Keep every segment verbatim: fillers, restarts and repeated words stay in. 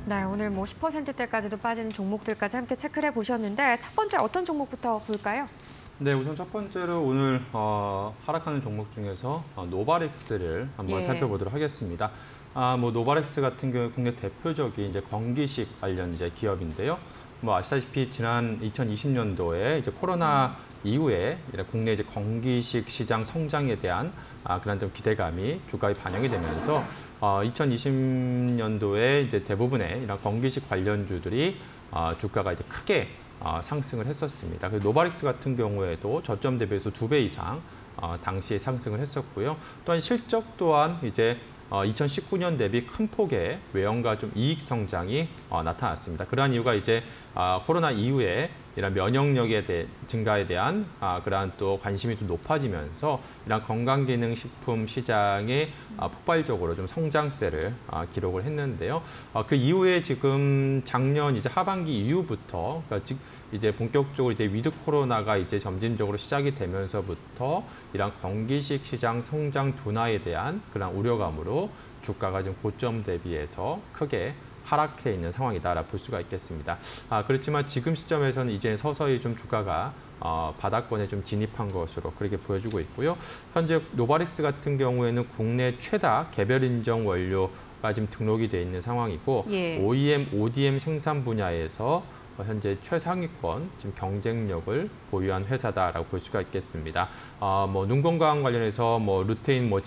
네, 오늘 뭐 십 퍼센트대까지도 빠지는 종목들까지 함께 체크를 해보셨는데 첫 번째 어떤 종목부터 볼까요? 네, 우선 첫 번째로 오늘 어, 하락하는 종목 중에서 어, 노바렉스를 한번 예. 살펴보도록 하겠습니다. 아, 뭐 노바렉스 같은 경우 국내 대표적인 이제 건기식 관련 이제 기업인데요. 뭐 아시다시피 지난 이천이십 년도에 이제 코로나 이후에 국내 이제 건기식 시장 성장에 대한 아, 그런 좀 기대감이 주가에 반영이 되면서 어, 이천이십 년도에 이제 대부분의 이런 건기식 관련주들이 어, 주가가 이제 크게 어, 상승을 했었습니다. 그래서 노바렉스 같은 경우에도 저점 대비해서 두 배 이상 어, 당시에 상승을 했었고요. 또한 실적 또한 이제 어, 이천십구 년 대비 큰 폭의 외형과 좀 이익 성장이 어, 나타났습니다. 그러한 이유가 이제 어, 코로나 이후에 이런 면역력에 대 증가에 대한 아, 그러한 또 관심이 좀 높아지면서 이런 건강기능식품 시장에 아, 폭발적으로 좀 성장세를 아, 기록을 했는데요. 아, 그 이후에 지금 작년 이제 하반기 이후부터 그러니까 즉 이제 본격적으로 이제 위드 코로나가 이제 점진적으로 시작이 되면서부터 이런 건기식 시장 성장 둔화에 대한 그런 우려감으로 주가가 좀 고점 대비해서 크게 하락해 있는 상황이다라 볼 수가 있겠습니다. 아, 그렇지만 지금 시점에서는 이제 서서히 좀 주가가 어, 바닥권에 좀 진입한 것으로 그렇게 보여주고 있고요. 현재 노바렉스 같은 경우에는 국내 최다 개별 인정 원료가 지금 등록이 돼 있는 상황이고 예. 오이엠, 오디엠 생산 분야에서 현재 최상위권 지금 경쟁력을 보유한 회사다라고 볼 수가 있겠습니다. 어, 뭐 눈 건강 관련해서 뭐 루테인, 뭐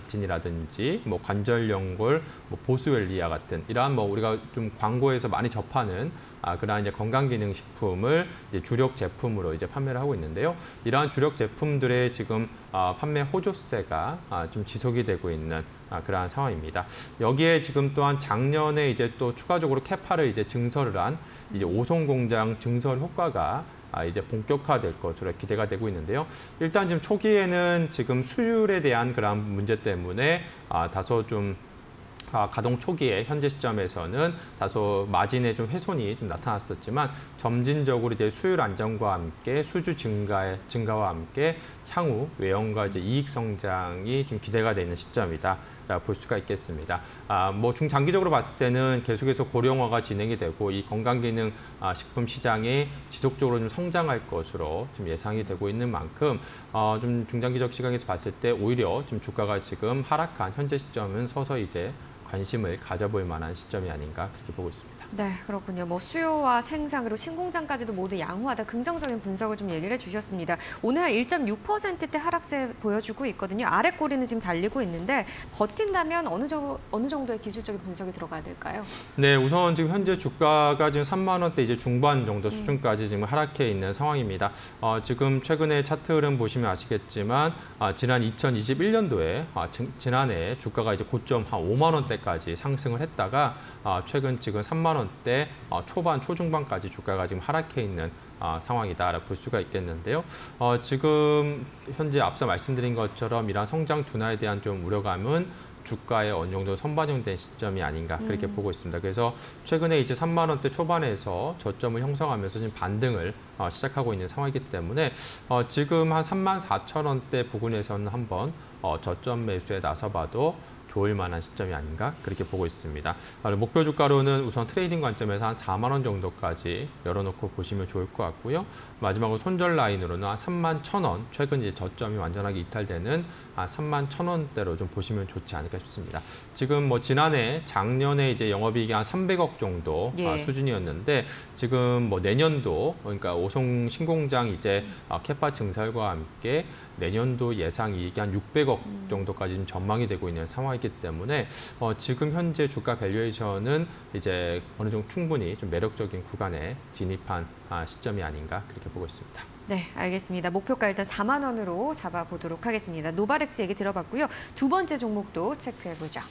지아단틴이라든지 뭐 관절 연골, 뭐 보스웰리아 같은 이러한 뭐 우리가 좀 광고에서 많이 접하는 아, 그러한 이제 건강기능식품을 이제 주력 제품으로 이제 판매를 하고 있는데요. 이러한 주력 제품들의 지금 아, 판매 호조세가 아, 좀 지속이 되고 있는 아, 그러한 상황입니다. 여기에 지금 또한 작년에 이제 또 추가적으로 캐파를 이제 증설을 한 이제 오송 공장 증설 효과가 아, 이제 본격화될 것으로 기대가 되고 있는데요. 일단 지금 초기에는 지금 수율에 대한 그런 문제 때문에 아, 다소 좀 아, 가동 초기에 현재 시점에서는 다소 마진에 좀 훼손이 좀 나타났었지만 점진적으로 이제 수율 안정과 함께 수주 증가 증가와 함께 향후 외형과 이제 이익 성장이 좀 기대가 되는 시점이다. 볼 수가 있겠습니다. 아, 뭐 중장기적으로 봤을 때는 계속해서 고령화가 진행이 되고 이 건강기능 아, 식품 시장이 지속적으로 좀 성장할 것으로 좀 예상이 되고 있는 만큼 어, 좀 중장기적 시각에서 봤을 때 오히려 좀 주가가 지금 하락한 현재 시점은 서서히 이제 관심을 가져볼 만한 시점이 아닌가 그렇게 보고 있습니다. 네, 그렇군요. 뭐 수요와 생산 그리고 신공장까지도 모두 양호하다 긍정적인 분석을 좀 얘기를 해주셨습니다. 오늘 한 일 점 육 퍼센트대 하락세 보여주고 있거든요. 아래 꼬리는 지금 달리고 있는데 버틴다면 어느 정도 어느 정도의 기술적인 분석이 들어가야 될까요? 네, 우선 지금 현재 주가가 지금 삼만 원대 이제 중반 정도 수준까지 지금 하락해 있는 상황입니다. 어, 지금 최근에 차트 흐름 보시면 아시겠지만 아, 지난 이천이십일 년도에 아, 지, 지난해 주가가 이제 고점 한 오만 원대까지 상승을 했다가 아, 최근 지금 삼만 원대 어, 초반 초중반까지 주가가 지금 하락해 있는 어, 상황이다라고 볼 수가 있겠는데요. 어, 지금 현재 앞서 말씀드린 것처럼 이러한 성장 둔화에 대한 좀 우려감은 주가에 어느 정도 선반영된 시점이 아닌가 그렇게 음. 보고 있습니다. 그래서 최근에 이제 삼만 원대 초반에서 저점을 형성하면서 지금 반등을 어, 시작하고 있는 상황이기 때문에 어, 지금 한 삼만 사천 원대 부근에서는 한번 어, 저점 매수에 나서봐도 좋을 만한 시점이 아닌가 그렇게 보고 있습니다. 목표 주가로는 우선 트레이딩 관점에서 한 사만 원 정도까지 열어놓고 보시면 좋을 것 같고요. 마지막으로 손절 라인으로는 한 삼만 천 원, 최근 이제 저점이 완전하게 이탈되는 한 삼만 천 원대로 좀 보시면 좋지 않을까 싶습니다. 지금 뭐 지난해, 작년에 이제 영업이익이 한 삼백억 정도 예. 수준이었는데 지금 뭐 내년도 그러니까 오송 신공장 이제 캐파 증설과 함께 내년도 예상 이익이 한 육백억 정도까지 좀 전망이 되고 있는 상황이기 때문에 어, 지금 현재 주가 밸류에이션은 이제 어느 정도 충분히 좀 매력적인 구간에 진입한 아, 시점이 아닌가 그렇게 보고 있습니다. 네, 알겠습니다. 목표가 일단 사만 원으로 잡아보도록 하겠습니다. 노바렉스 얘기 들어봤고요. 두 번째 종목도 체크해보죠.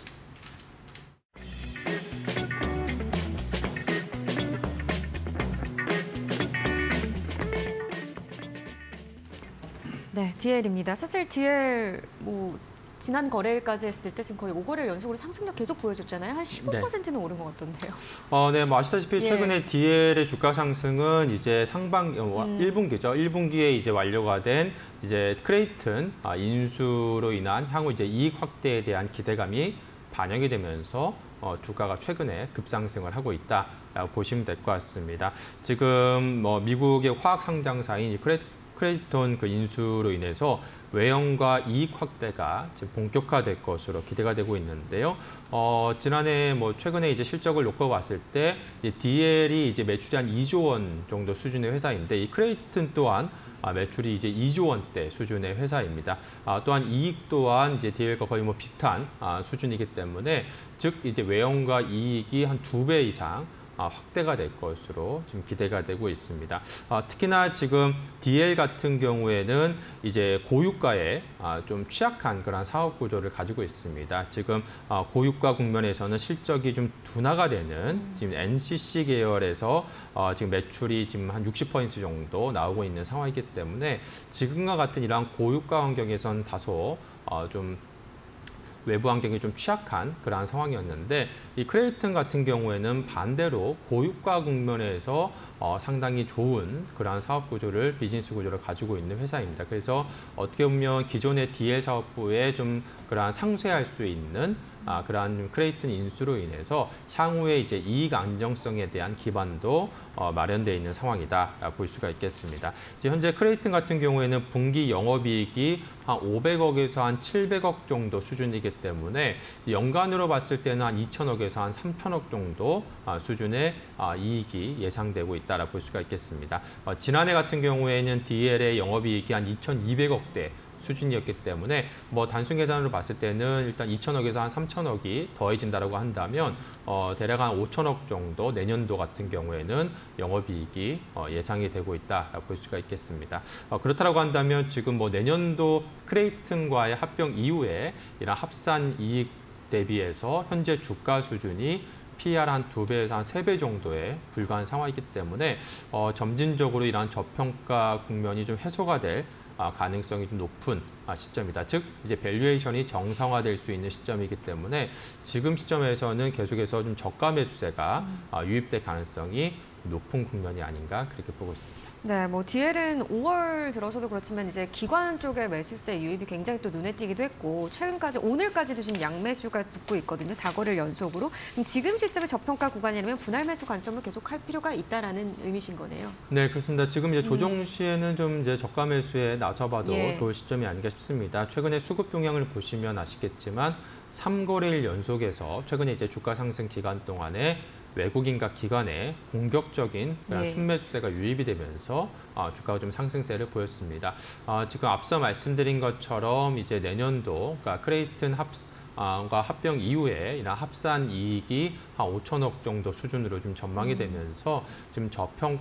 네, 디엘입니다. 사실 디엘 뭐 지난 거래일까지 했을 때 지금 거의 오 거래일 연속으로 상승력 계속 보여줬잖아요. 한 십오 퍼센트는 네. 오른 것 같던데요. 어, 네, 뭐 아시다시피 예. 최근에 디엘의 주가 상승은 이제 상반기, 음. 일 분기죠. 일 분기에 이제 완료가 된 이제 크레이튼 인수로 인한 향후 이제 이익 확대에 대한 기대감이 반영이 되면서 어, 주가가 최근에 급상승을 하고 있다라고 보시면 될 것 같습니다. 지금 뭐 미국의 화학 상장사인 크레, 크레디톤 그 인수로 인해서 외형과 이익 확대가 지금 본격화될 것으로 기대가 되고 있는데요. 어, 지난해 뭐 최근에 이제 실적을 놓고 봤을 때 디엘이 이제 매출이 한 이조 원 정도 수준의 회사인데 이 크레디톤 또한 아, 매출이 이제 이조 원대 수준의 회사입니다. 아, 또한 이익 또한 이제 디엘과 거의 뭐 비슷한 아, 수준이기 때문에 즉 이제 외형과 이익이 한 두 배 이상 아, 확대가 될 것으로 지금 기대가 되고 있습니다. 아, 특히나 지금 디엘 같은 경우에는 이제 고유가에 아, 좀 취약한 그런 사업 구조를 가지고 있습니다. 지금 아, 고유가 국면에서는 실적이 좀 둔화가 되는 지금 엔씨씨 계열에서 어, 지금 매출이 지금 한 육십 퍼센트 정도 나오고 있는 상황이기 때문에 지금과 같은 이러한 고유가 환경에서는 다소 어, 좀 외부 환경이 좀 취약한 그러한 상황이었는데 이 크레디톤 같은 경우에는 반대로 고유가 국면에서 어, 상당히 좋은 그러한 사업 구조를 비즈니스 구조를 가지고 있는 회사입니다. 그래서 어떻게 보면 기존의 디엘 사업부에 좀 그러한 상쇄할 수 있는 아, 그러한 크레디톤 인수로 인해서 향후에 이제 이익 안정성에 대한 기반도 어, 마련되어 있는 상황이다 볼 수가 있겠습니다. 현재 크레디톤 같은 경우에는 분기 영업이익이 한 오백억에서 한 칠백억 정도 수준이기 때문에 연간으로 봤을 때는 한 이천억에서 한 삼천억 정도 아, 수준의 아, 이익이 예상되고 있다라 볼 수가 있겠습니다. 어, 지난해 같은 경우에는 디엘의 영업이익이 한 이천이백억대 수준이었기 때문에 뭐 단순 계산으로 봤을 때는 일단 이천억에서 한 삼천억이 더해진다라고 한다면 어, 대략 한 오천억 정도 내년도 같은 경우에는 영업이익이 어, 예상이 되고 있다라고 볼 수가 있겠습니다. 어, 그렇다라고 한다면 지금 뭐 내년도 크레디톤과의 합병 이후에 이런 합산 이익 대비해서 현재 주가 수준이 피이알 한 두 배에서 한 세 배 정도에 불과한 상황이기 때문에 어, 점진적으로 이러한 저평가 국면이 좀 해소가 될 아, 가능성이 좀 높은 아, 시점이다. 즉 이제 밸류에이션이 정상화될 수 있는 시점이기 때문에 지금 시점에서는 계속해서 좀 저가 매수세가 음. 아, 유입될 가능성이 높은 국면이 아닌가 그렇게 보고 있습니다. 네, 뭐 디엘은 오월 들어서도 그렇지만 이제 기관 쪽의 매수세 유입이 굉장히 또 눈에 띄기도 했고 최근까지 오늘까지도 지금 양매수가 붙고 있거든요. 사 거래일 연속으로. 그럼 지금 시점에 저평가 구간이라면 분할 매수 관점을 계속 할 필요가 있다라는 의미신 거네요. 네, 그렇습니다. 지금 이제 조정 시에는 좀 이제 저가 매수에 나서봐도 예. 좋을 시점이 아닌가 싶습니다. 최근에 수급 동향을 보시면 아시겠지만 삼 거래일 연속에서 최근에 이제 주가 상승 기간 동안에 외국인과 기관의 공격적인 네. 순매수세가 유입이 되면서 어, 주가가 좀 상승세를 보였습니다. 어, 지금 앞서 말씀드린 것처럼 이제 내년도 그러니까 크레디톤 합 과 합병 이후에 이런 합산 이익이 한 오천억 정도 수준으로 좀 전망이 되면서 지금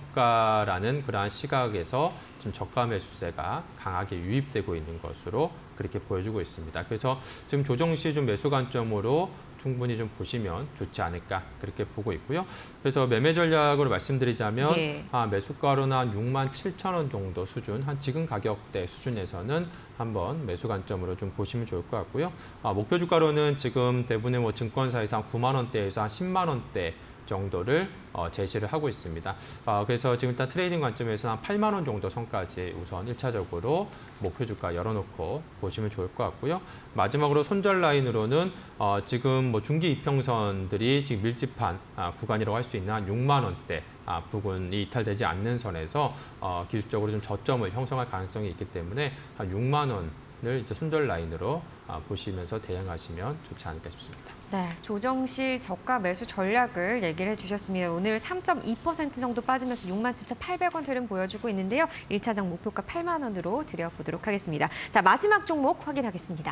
저평가라는 그러한 시각에서 지금 저가 매수세가 강하게 유입되고 있는 것으로 그렇게 보여주고 있습니다. 그래서 지금 조정 시 좀 매수 관점으로 충분히 좀 보시면 좋지 않을까 그렇게 보고 있고요. 그래서 매매 전략으로 말씀드리자면 예. 아, 매수가로는 한 육만 칠천 원 정도 수준, 한 지금 가격대 수준에서는 한번 매수 관점으로 좀 보시면 좋을 것 같고요. 아, 목표 주가로는 지금 대부분의 뭐 증권사에서 한 구만 원대에서 한 십만 원대 정도를 어, 제시를 하고 있습니다. 어, 그래서 지금 일단 트레이딩 관점에서 한 팔만 원 정도 선까지 우선 일 차적으로 목표 주가 열어놓고 보시면 좋을 것 같고요. 마지막으로 손절 라인으로는 어, 지금 뭐 중기 이평선들이 지금 밀집한 아, 구간이라고 할 수 있는 한 육만 원대 아, 부분이 이탈되지 않는 선에서 어, 기술적으로 좀 저점을 형성할 가능성이 있기 때문에 한 육만 원을 이제 손절 라인으로 아, 보시면서 대응하시면 좋지 않을까 싶습니다. 네, 조정 시 저가 매수 전략을 얘기를 해주셨습니다. 오늘 삼 점 이 퍼센트 정도 빠지면서 육만 칠천팔백 원 흐름 보여주고 있는데요. 일 차적 목표가 팔만 원으로 드려보도록 하겠습니다. 자, 마지막 종목 확인하겠습니다.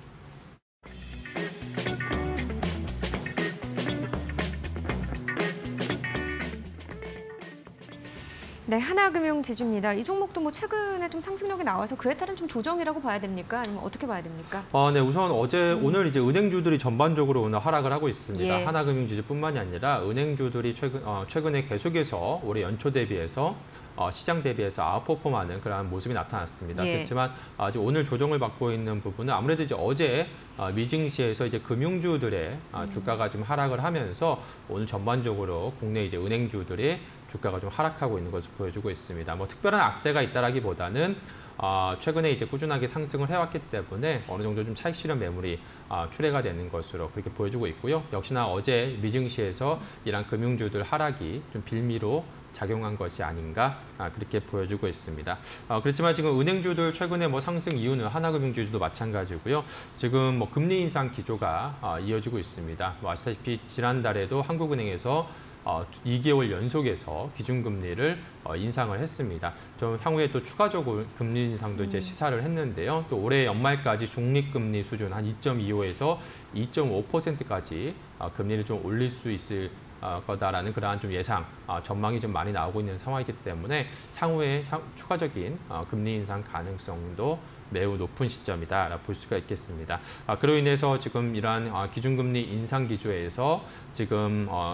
네, 하나금융 지주입니다. 이 종목도 뭐 최근에 좀 상승력이 나와서 그에 따른 좀 조정이라고 봐야 됩니까? 아니면 어떻게 봐야 됩니까? 어, 네, 우선 어제 음. 오늘 이제 은행주들이 전반적으로 오늘 하락을 하고 있습니다. 예. 하나금융 지주뿐만이 아니라 은행주들이 최근 어, 최근에 계속해서 올해 연초 대비해서 어, 시장 대비해서 아웃퍼폼하는 그런 모습이 나타났습니다. 예. 그렇지만 아직 오늘 조정을 받고 있는 부분은 아무래도 이제 어제 어, 미증시에서 이제 금융주들의 어, 주가가 좀 하락을 하면서 오늘 전반적으로 국내 이제 은행주들이 주가가 좀 하락하고 있는 것을 보여주고 있습니다. 뭐 특별한 악재가 있다라기보다는 어, 최근에 이제 꾸준하게 상승을 해왔기 때문에 어느 정도 좀 차익 실현 매물이 어, 출회가 되는 것으로 그렇게 보여주고 있고요. 역시나 어제 미증시에서 이러한 금융주들 하락이 좀 빌미로 작용한 것이 아닌가 아, 그렇게 보여주고 있습니다. 어, 그렇지만 지금 은행주들 최근에 뭐 상승 이유는 하나금융주도 마찬가지고요. 지금 뭐 금리 인상 기조가 어, 이어지고 있습니다. 뭐 아시다시피 지난달에도 한국은행에서 어, 이 개월 연속해서 기준금리를 어, 인상을 했습니다. 좀 향후에 또 추가적으로 금리 인상도 이제 시사를 했는데요. 또 올해 연말까지 중립금리 수준 한 이 점 이오에서 이 점 오 퍼센트까지 어, 금리를 좀 올릴 수 있을 어, 거다라는 그러한 좀 예상, 어, 전망이 좀 많이 나오고 있는 상황이기 때문에 향후에 향, 추가적인 어, 금리 인상 가능성도 매우 높은 시점이다 볼 수가 있겠습니다. 아, 그로 인해서 지금 이러한 어, 기준금리 인상 기조에서 지금 어,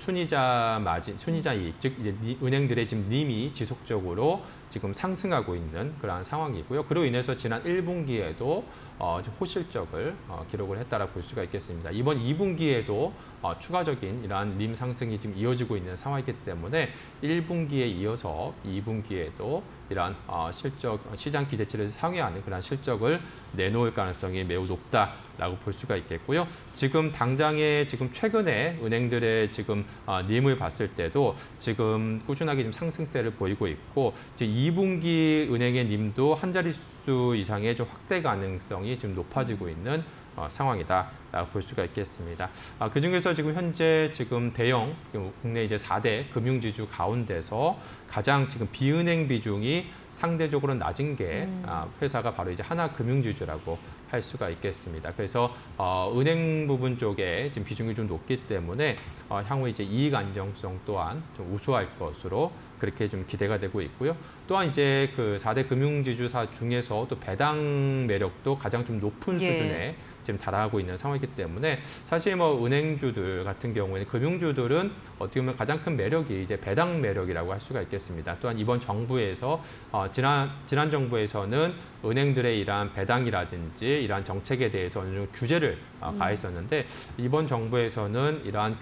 순이자 마진, 순이자 이익, 즉 이제 은행들의 지금 림이 지속적으로 지금 상승하고 있는 그러한 상황이고요. 그로 인해서 지난 일 분기에도 어, 호실적을 어, 기록을 했다라 볼 수가 있겠습니다. 이번 이 분기에도 어, 추가적인 이러한 림 상승이 지금 이어지고 있는 상황이기 때문에 일 분기에 이어서 이 분기에도 이러한 어, 실적, 시장 기대치를 상회하는 그런 실적을 내놓을 가능성이 매우 높다라고 볼 수가 있겠고요. 지금 당장에 지금 최근에 은행들의 지금 어, 림을 봤을 때도 지금 꾸준하게 지금 상승세를 보이고 있고 지금 이 분기 은행의 림도 한 자릿수 이상의 좀 확대 가능성이 지금 높아지고 있는 어, 상황이다라고 볼 수가 있겠습니다. 아, 그중에서 지금 현재 지금 대형 국내 이제 사 대 금융지주 가운데서 가장 지금 비은행 비중이 상대적으로 낮은 게 음. 아, 회사가 바로 이제 하나금융지주라고 할 수가 있겠습니다. 그래서 어, 은행 부분 쪽에 지금 비중이 좀 높기 때문에 어, 향후 이제 이익 안정성 또한 좀 우수할 것으로 그렇게 좀 기대가 되고 있고요. 또한 이제 그 사 대 금융지주사 중에서 또 배당 매력도 가장 좀 높은 예. 수준에 지금 달하고 있는 상황이기 때문에 사실 뭐 은행주들 같은 경우에는 금융주들은 어떻게 보면 가장 큰 매력이 이제 배당 매력이라고 할 수가 있겠습니다. 또한 이번 정부에서 어, 지난 지난 정부에서는 은행들의 이러한 배당이라든지 이러한 정책에 대해서 어느 정도 규제를 어, 가했었는데 이번 정부에서는 이러한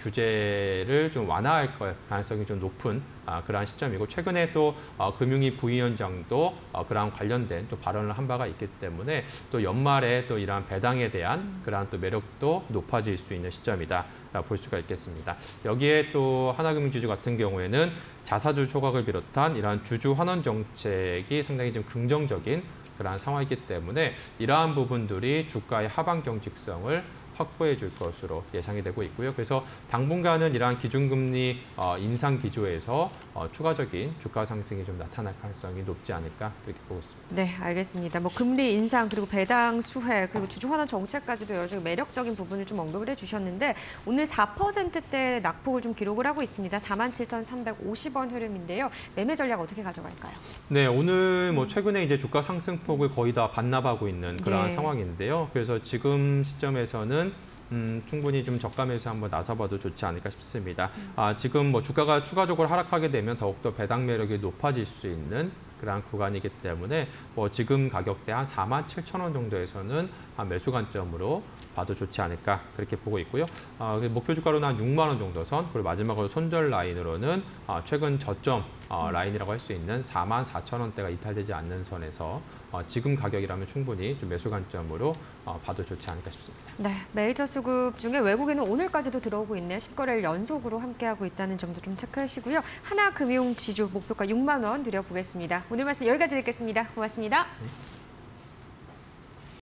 규제를 좀 완화할 가능성이 좀 높은 아, 그러한 시점이고 최근에 또 어, 금융위 부위원장도 어, 그러한 관련된 또 발언을 한 바가 있기 때문에 또 연말에 또 이러한 배당에 대한 그러한 또 매력도 높아질 수 있는 시점이다. 볼 수가 있겠습니다. 여기에 또 하나금융지주 같은 경우에는 자사주 초각을 비롯한 이러한 주주 환원 정책이 상당히 좀 긍정적인 그러한 상황이기 때문에 이러한 부분들이 주가의 하방 경직성을 확보해 줄 것으로 예상이 되고 있고요. 그래서 당분간은 이러한 기준금리 어, 인상 기조에서 어, 추가적인 주가 상승이 좀 나타날 가능성이 높지 않을까 그렇게 보고 있습니다. 네, 알겠습니다. 뭐 금리 인상 그리고 배당 수혜 그리고 주주 환원 정책까지도 여러 가지 매력적인 부분을 좀 언급을 해주셨는데 오늘 사 퍼센트대 낙폭을 좀 기록을 하고 있습니다. 사만 칠천삼백오십 원 흐름인데요. 매매 전략 어떻게 가져갈까요? 네, 오늘 뭐 최근에 이제 주가 상승폭을 거의 다 반납하고 있는 그러한 네. 상황인데요. 그래서 지금 시점에서는 음, 충분히 좀 저가 매수 한번 나서봐도 좋지 않을까 싶습니다. 아, 지금 뭐 주가가 추가적으로 하락하게 되면 더욱더 배당 매력이 높아질 수 있는 그러한 구간이기 때문에 뭐 지금 가격대 한 사만 칠천 원 정도에서는 한 매수 관점으로 봐도 좋지 않을까 그렇게 보고 있고요. 아, 목표 주가로는 한 육만 원 정도 선, 그리고 마지막으로 손절 라인으로는 아, 최근 저점 어, 라인이라고 할 수 있는 사만 사천 원대가 이탈되지 않는 선에서 어, 지금 가격이라면 충분히 좀 매수 관점으로 어, 봐도 좋지 않을까 싶습니다. 네, 메이저 수급 중에 외국인은 오늘까지도 들어오고 있네요. 십 거래일 연속으로 함께하고 있다는 점도 좀 체크하시고요. 하나금융지주 목표가 육만 원 드려보겠습니다. 오늘 말씀 여기까지 듣겠습니다. 고맙습니다. 네.